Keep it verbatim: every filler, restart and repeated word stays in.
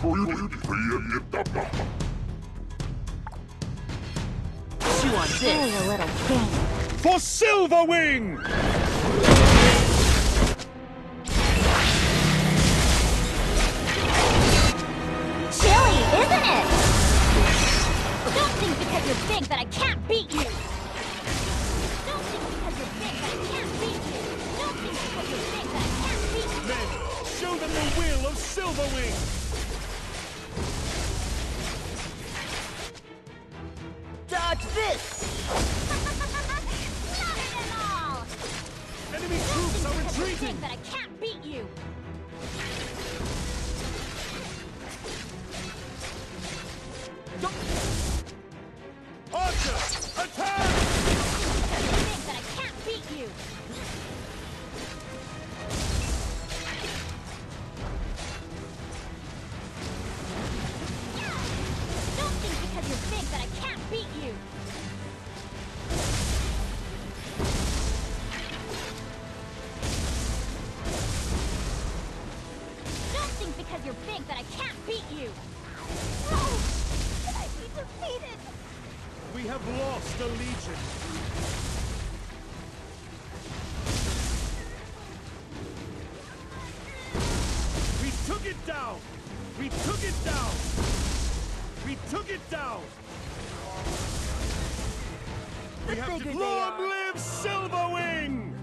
Chew on Play this. a little game. For Silverwing! Chilly, isn't it? Don't think because you're big that I can't beat you. Don't think because you're big that I can't beat you. Don't think because you're big that I can't beat you. Men, show them the will of Silverwing! Dodge this. Not at all. Enemy Don't troops think are because you're retreating! big that I can't beat you. Archer, attack! Because you're big that I can't beat you. Don't think because you're big that I can't beat you. Don't think because you're big that I can't beat you. No! Can I be defeated? We have lost a legion. We took it down! We took it down! We took it down! We The have bigger to... they Long are. live Silverwing!